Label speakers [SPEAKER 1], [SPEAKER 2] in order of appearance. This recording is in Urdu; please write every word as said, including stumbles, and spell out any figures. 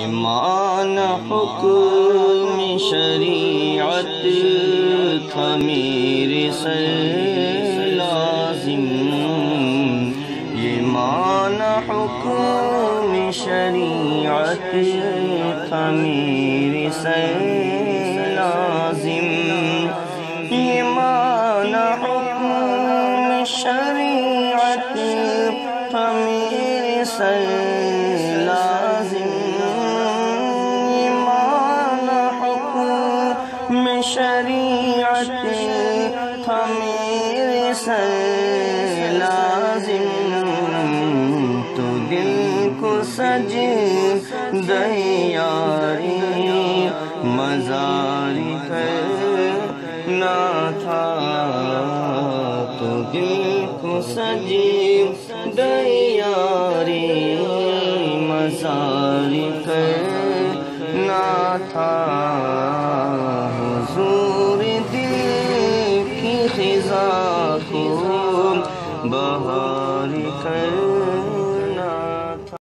[SPEAKER 1] یہ معنی حکم شریعت تھا میرے سر لازم، یہ معنی حکم شریعت تھا میرے سر لازم، یہ معنی حکم شریعت تھا میرے سر لازم، یہ معنی حکم شریعت تھا میرے سر لازم، تو دل کو سجدہ یاری مزار کرنا تھا، تو دل کو سجدہ یاری مزار کرنا تھا، حضور دل کی خزاں کو بہار کر